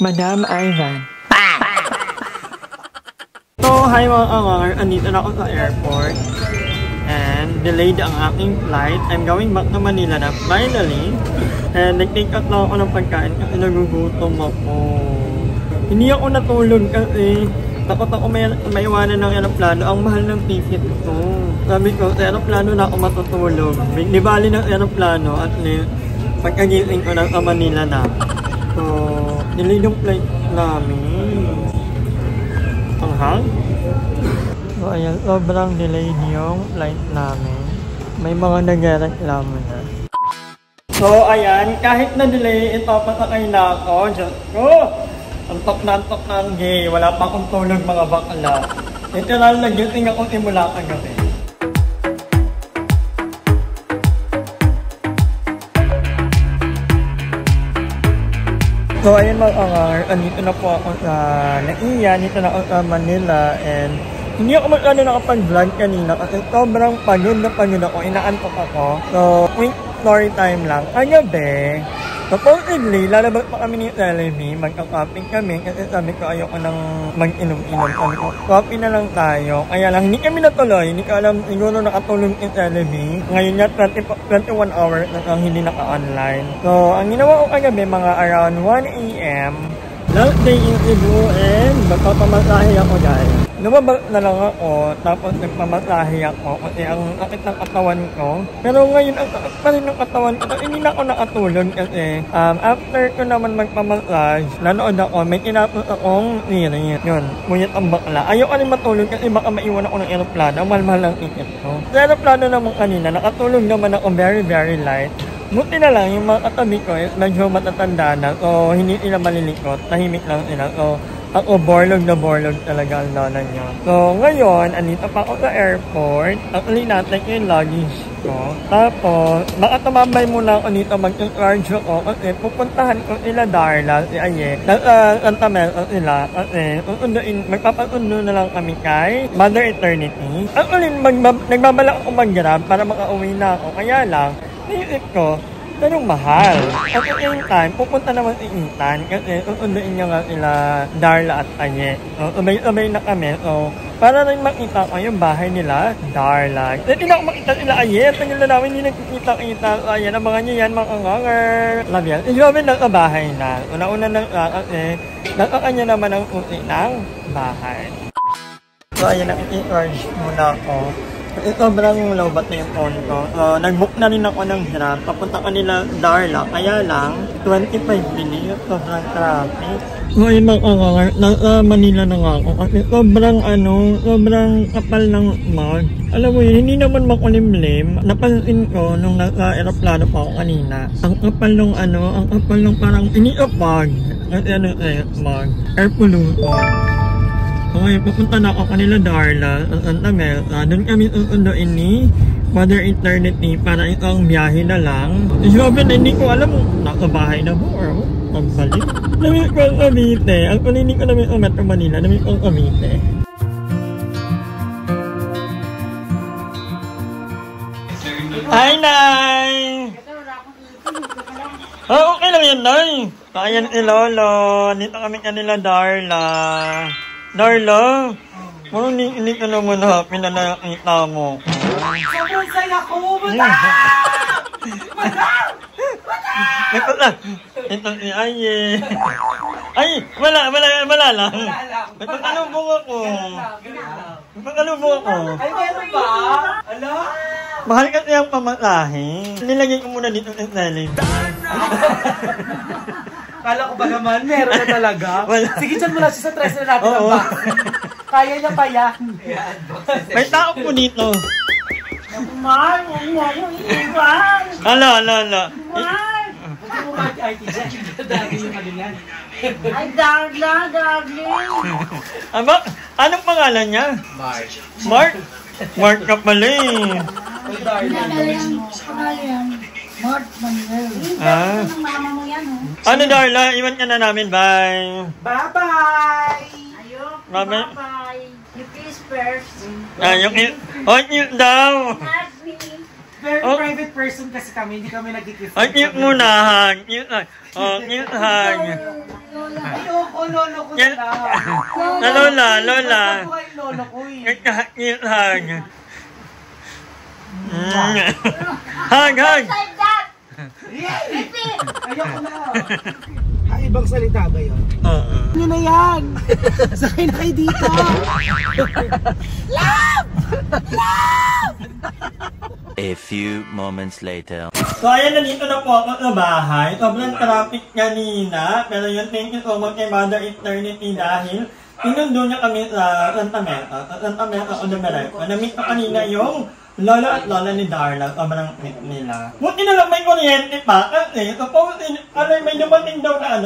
Madam Ivan. So, hi mga kamar. Andito na ako sa airport. And delayed ang aking flight. I'm going back to Manila na finally. And nag-take out lang ako ng pagkain kasi nagugutom ako. Hindi ako natulog kasi takot ako may iwanan ng aeroplano. Ang mahal ng ticket ko. Sabi ko, sa aeroplano na ako matutulog. Di bali ng aeroplano at least pagkagising ko na sa Manila na. So, delayed yung flight namin. Panghang? So, ayan, sobrang delayed yung flight namin. May mga nagreklamo na. So, ayan, kahit na delay, ito pasakay na ako. Diyos ko! Antok na ang gay. Wala pa akong tulog mga bakla. Literal, nagising ako simula kagabi. So, ayun mga kangar, andito na po ako sa Naiya, dito na ako sa Manila, and hindi ako masyado nakapag-vlog kanina kasi sobrang pagod na pagod ako, inaantok ako. So, quick story time lang. Kagabi, supposedly, lalabas pa kami ni Televy, magka-coffee kami kasi sabi ko ayoko nang mag-inom-inom. Sabi ko, coffee na lang tayo. Kaya lang, hindi kami natuloy. Hindi ko alam, siguro nakatulong ni Televy. Ngayon niya, 21 hours na kang hindi naka-online. So, ang ginawa ko kagabi, mga around 1 AM, last day in Cebu, and magpapamasahe ako guys. Lumabas na lang ako, tapos nagpamasahe ako kasi ang sakit ng katawan ko. Pero ngayon, ang sakit pa rin ng katawan ko kasi hindi na ako nakatulog kasi after ko naman magpamassage, nanood ako, may kinapos akong series. Yun, ngunit ang bakla. Ayaw ka rin matulog kasi baka maiwan ako ng aeroplano, mahal-mahal ang ticket ko. Sa aeroplano naman kanina, nakatulog naman ako very light. Buti na lang, yung mga katabi ko, medyo matatanda na, so hindi sila malilikot, tahimik lang sila. So, ako borlog na borlog talaga ang lola niya. So, ngayon, andito pa ako sa airport. Actually, natin yung luggage ko. Tapos, baka tumambay muna ako dito mag-charge ako kasi pupuntahan ko sila Darla, si Aye. Santa Mesa sila kasi magpapasundo na lang kami kay Mother Eternity. Actually, nagbabalak ako mag-grab para makauwi na ako. Kaya lang, naisip ko, ganun mahal. At the same time, pupunta naman si Intan kasi susunduin niya nga sila Darla at Aye. So, sabay na kami. So, para rin makita ko yung bahay nila, Darla. Hindi na ako makita sila Aye. Tagal na namin hindi nagkikita-kita. So, ayan, abangan niyo yan mga kanganger. Love yan. Ijoben lang sa bahay na. Una-una lang kasi nakakanya naman ang uti ng bahay. So, ayan, nakikicharge muna ako. Sobrang lowbat na yung phone ko. Nag-book na rin ako ng Grab. Papunta kanila Darla. Kaya lang, 25 minutes. Sobrang traffic. Ngayon mga kangar, nasa Manila na nga ako. Kasi sobrang kapal ng mug. Alam mo yun, hindi naman makulimlim. Napansin ko nung nasa aeroplano pa ako kanina. Ang kapal ng parang iniapag. Kasi mug. Air pollution. Okay, papunta na ako kanila Darla sa Santa Mesa. Doon kami susunduin ni Mother Eternity para itong biyahe na lang. Sabi na hindi ko alam kung nasa bahay na mo or pagbalik. Namit ko ang Cavite. Ang hindi ko namit ang Metro Manila. Namit ko ang Cavite. Hi, Nay! Oh, okay lang yan, Nay. Kaya si Lolo. Dito kami kanila Darla. Darla, hindi ka naman happy na nakita mo. Sobrang saya ko! Ito si Aye. Ay, wala lang. May pagkalubong ako. Ay, meron ba? Ala? Mahal kasi ang pamasahe. Nilagay ko muna dito sa selling. Kala ko ba naman, meron na talaga? Wala. Sige, dyan mo lang siya sa tres na natin ang box. Kaya niya pa yan. May tao po dito. Mar, huwag mo akong iiwan. Ala. Mar! Huwag mo mag-IT dyan. Dagi yung kalingan. Ay, Darla, darling. Anong pangalan niya? Mark? Mark ka pala eh. Uy, darling. Mark Manuel. Ah. Mama mo yan, oh. Ano Darla, iwan ka na namin, bye. Bye-bye! Ayun, Bye-bye. bye-bye. You kiss first. Yung cute daw. Happy. Very Oh. private person kasi kami, hindi kami nagkikiss. Cute muna, hug. Cute hug. Oh, cute hug. Ayoko, lolo ko Yan. na. Lola. Buhay lolo ko eh. Hug. Hug. Like that! Repeat! Ayoko na. Ibang salita ba yun? Oo. Ano na yan? Sakay na kayo dito. A few moments later. So ayan, nandito na po ako sa bahay. Sobrang traffic kanina. Pero yun, thank you so much kay Mother Eternity dahil pinundo niya kami sa Santa Mesa o Numereco. Na-meet ko kanina yung lola at lola ni Darla. Sobrang meet nila. Buti na lang may kuryente pa. Kasi, may dumating daw na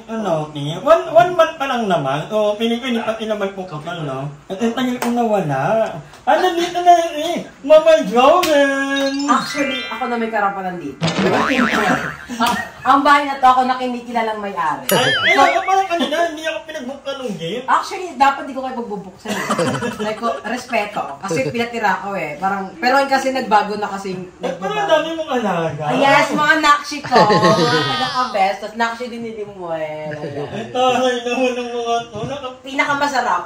one month pa lang naman. So, piling ko hindi pa sila magpukapal, no? At yung tagal kong nawala. Nandito na Mama Joven! Actually, ako na may karapalan dito. Ang bahay na to, ako na kinikilalang may-ari. Ako parang kanina, hindi ako pinag-book ng game. Actually, dapat di ko kayo pagbubuksan. Like, respeto. Kasi pinatira ko eh. Parang, pero kasi nagbago na kasi. Parang dami mong alaga. Yes, mga nakshi ko. Naka-best. Tapos nakshi din nili mo eh. Ito, ay naman ng mga to. Pinakamasarap.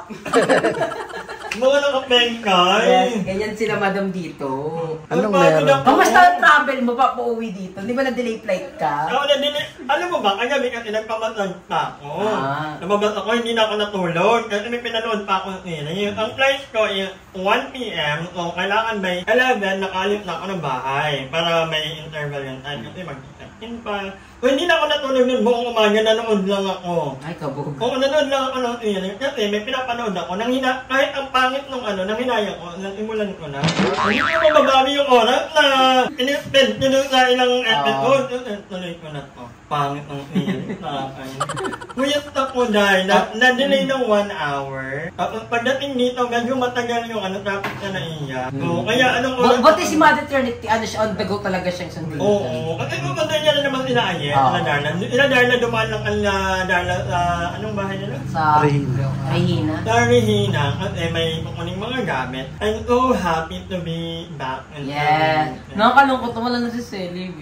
Mga nakapengkay. Yes, ganyan sila madam dito. Anong meron? Kamusta ang travel mo pa pauwi dito? Di ba na-delay flight ka? Ako na din, alam mo ba, kagabi kasi nagpamatag pa ako. Ah. Nababas ako, hindi na ako natulog. Kasi may pinanood pa ako nila. Ang flight ko is 1 p.m. So, kailangan by 11, nakalit na ako ng bahay. Para may interval yung time. Kasi mag-check-in pa. So, hindi na ako natulog nun. Buong umaga, nanood lang ako. Ay, kabog. Kung nanood lang ako ng feeling, kasi may pinapanood ako, kahit ang pangit nung nanginayang ko, nasimulan ko na. Hindi ko mababawi yung oras na in-spend ko dun sa ilang episode. Tuloy ko na to. Pangit ng feeling. Kuya stop mo dahil, na-delay ng 1 hour. Tapos pagdating dito, medyo matagal yung traffic na naiya. So, kaya anong oras? Buti si Mother Trinity, siya on the go talaga siyang sundin. Oo. Kasi kung niya na naman sila Ayen, sila Darla dumaan lang kanila Darla sa anong bahay nila? Sa Regina. Sa Regina, kasi may kukuning mga gamit. I'm so happy to be back. Yes. Nakakalungkot wala na si Celib.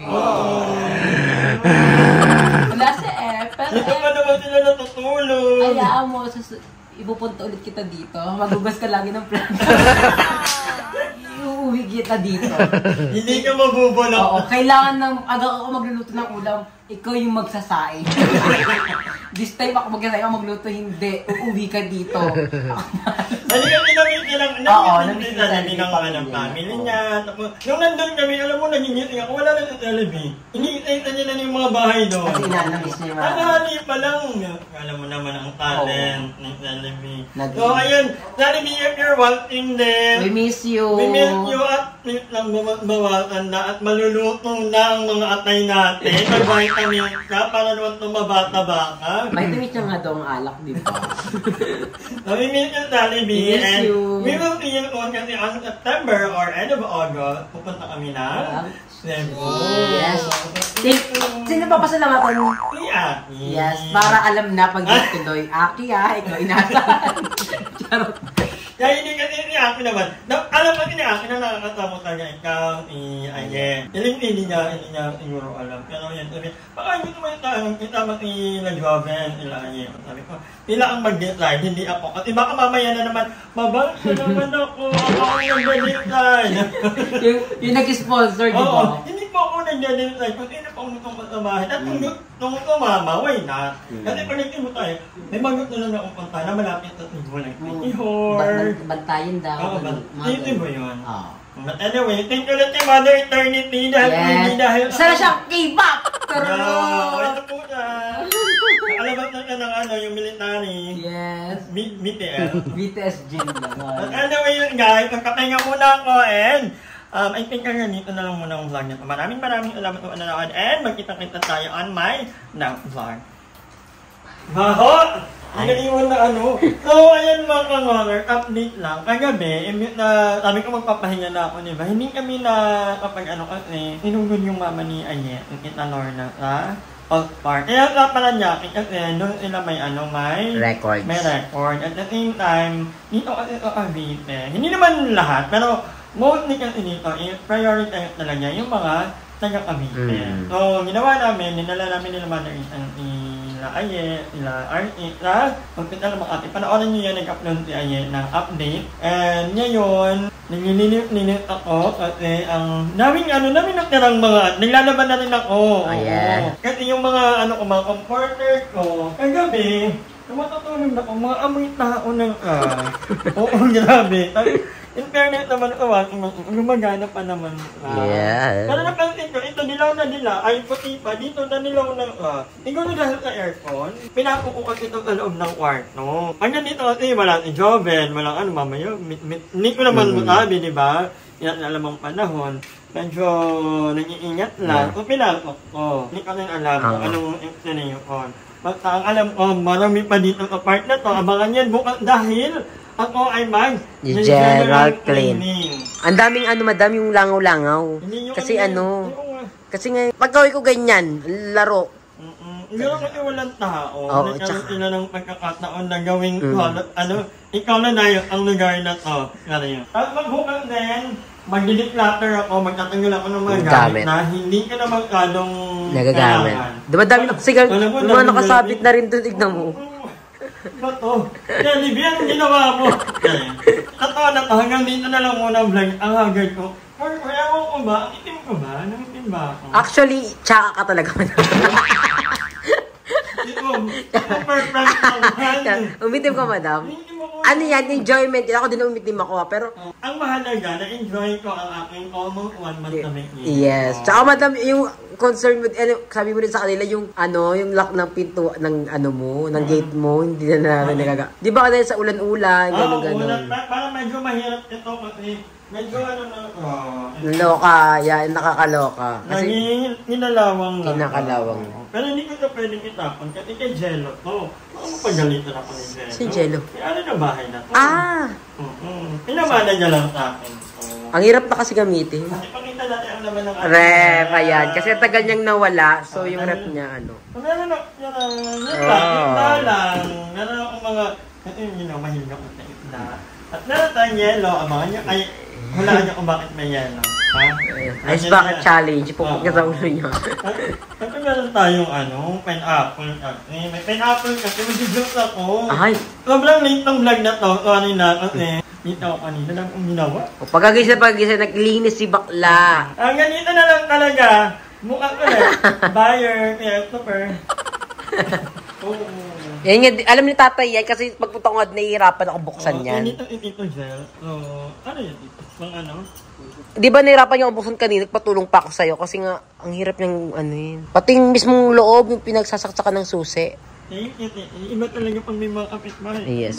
Wala si Apple. Dito pa naman sila natutulog. Hayaan mo, ipupunta ulit kita dito. Magugas ka lagi ng plan. Uuwi kita dito. Hindi ka mabubulok. Oo, kailangan ng aga ako magluluto ng ulam, ikaw yung magsasaing. This time ako magsasaing, ako magluto, hindi. Uuwi ka dito. Hindi kami namin ilang namit ng family niya. Nung nandun kami, alam mo, nagiging ako, wala na sa television. Iniitay niya na yung mga bahay doon. Kasi inanamiss niya yung mga. Tanghali pa lang. Alam mo naman ang talent ng television. Nag- So, ayun. Jollibee, if you're watching this, We miss you. we miss you at lang bawasan na at malulutong na ang mga atay natin. Mag-vitamin ka para naman tumabata-bata ka. Vitamin niya nga daw ang alak, di ba? So, we miss you, Jollibee. We miss And you. we will see you kasi on September or end of August, pupunta kami na Cebu. Yes. Sino pa pasalamatan mo? Si Aki. Yes, para alam na pag tuloy. Aki ikaw inasahan. Charot. Kaya hindi kasi si Aki naman. Alam kasi ni Aki na nakakasama talaga ikaw, si Ayen. Hindi niya siguro alam. Pero yan, sabi, baka hindi naman itama si Joven, sila Ayen. Sabi ko, sila ang mag-decide, hindi ako. Kasi baka mamaya na naman, mabangsa naman ako ang nag-decide. yung nag-sponsor, di ba? Oo, hindi po ako nag-decide kung sino po itong kasamahin. At nung tumama, why not? Kasi pag nagtimo tayo, may magot na lang akong punta na malapit sa Cebu ng Pitihor. Bantayan daw. Dito ba yun? Oo. But anyway, thank you ulit kay Mother Eternity dahil Sana siya K-pop! ito po siya. Nakalabas na siya ng yung military. Yes. BTS. BTS gym lang. But anyway yun guys, magkapahinga muna ako and I think ganito na lang muna ang vlog nito. Maraming salamat po nanonood and magkita-kita tayo on my next vlog. Mahot! Naiwan na So, ayan mga kangoner, update lang. Kagabi, sabi ko magpapahinga na ako, diba? Hindi kami na kapag kasi, tinugod yung mama ni Ayet, yung kita Lorna sa Old Park. Kaya sa pala niya, kasi doon sila may Records. May record. At the same time, dito kasi sa Cavite. Hindi naman lahat, pero mostly kasi dito, prioritize talaga yung mga taga Cavite. So, ginawa namin, dinala namin nila Mother Eternity nila Aye, nila RE, na magpita naman ate, panoorin nyo yan, nag-upload si Aye ng update. And ngayon, nagnininip ako kasi ang naming natirang mga, naglalaban na rin ako. Ayan. Kasi yung mga mga comforter ko, kagabi, tumatutulog na ako, mga amoy tao ng oo, grabe. Internet naman ko, gumagana pa naman. Yeah. Pero napansin ko, ito dilaw na nila, ay puti pa, dito na nilaw na, siguro dahil sa aircon, pinakukukas ito sa loob ng kwarto. Hanggang dito kasi, walang Joven, walang mamaya, hindi ko naman masabi, di ba? Yan alam ang panahon. Medyo nag-iingat lang. So, pinakok ko. Hindi ko rin alam kung anong yun. Basta ang alam ko, marami pa dito sa part na to. Abangan yan bukas dahil ako ay general cleaning. Ang daming madami yung langaw-langaw. Kasi kasi nga, pag gawin ko ganyan, laro. Hindi ako kasi walang tao. Nagkaroon sila ng pagkakataon na gawing ikaw na na ang lugar na to. At magbukas din, mag-declutter ako, magtatanggal ako ng mga gamit na hindi ka na magkadong nagagamit. Dumadami na kasi mga nakasabit na rin doon, tignan mo. Bato. Kaya, Libby, anong ginawa mo? Totoo na to, hanggang dito na lang muna vlog. Ang haggard ko. Kaya ko ba? Itim ko ba? Nangitim ba ako? Actually, tsaka ka talaga. Super prank naman. Umitim ka, madam? Ano yan? Enjoyment. Ako din umitim ako, pero... Ang mahalaga, na-enjoy ko ang aking almost 1 month na making. Yes. Tsaka, madam, yung concern mo, sabi mo rin sa kanila, yung yung lock ng pinto, ng ng gate mo, hindi na natin nagaga. Di ba dahil sa ulan-ulan, gano'n-gano'n? Parang medyo mahirap ito kasi medyo Loka, yan, nakakaloka. Kasi, kinalawang lang. kinakalawang. Pero hindi ko ito pwedeng itapon kasi kay Jello to. Ano pagalitan ako ni Jello? Si Jello? Na bahay na to. Pinamana niya lang sa akin. Ang hirap na kasi gamitin. Ipakita natin ang laman ng Rep, ayan. Kasi tagal niyang nawala, so yung rep niya, Meron lang. Meron akong mga, mahilig ako sa isda. At meron tayong yelo, abangan niyo, ay, hulaan niyo kung bakit may yelo. Ice bucket challenge, pupok niya sa ulo niya. At meron tayong pineapple kasi. May pineapple kasi, mag-joke ako. Ay. Sobrang late ng vlog na to, kanina kasi. Dito ako kanina lang ang ginawa. Pagkagisa, naglinis si bakla. Ang ganito na lang talaga. Mukha ko buyer, super. Yan nga, alam ni tatay yan kasi pagpunta ko nga nahihirapan ako buksan yan. Ito gel. Ano yan dito? Di ba nahihirapan niya ako buksan kanina, patulong pa ako sa'yo kasi nga, ang hirap niyang yun. Pati yung mismong loob, yung pinagsasaksakan ng susi. Iba talaga pang may mga kapitbahay. Yes.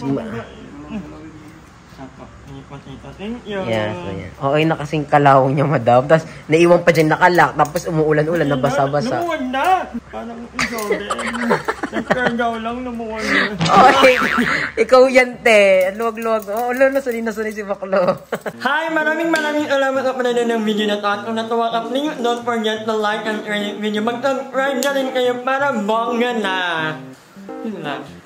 Thank you. Yes, ayan. Okay na kasing kalawang niya, madam. Tapos, naiwan pa dyan nakalak. Tapos, umuulan-ulan, nabasa-basa. Lumuwan na! Parang Jordan. Nagkargaw lang, lumuwan na. Okay. Ikaw yan, te. Luwag-luwag. Nasunay si Baklo. Hi! Maraming salamat sa panonood ng video na ito. At kung natuwa ka, please don't forget to like and share this video. Mag-subscribe na rin kayo para bongga na. Yun lang.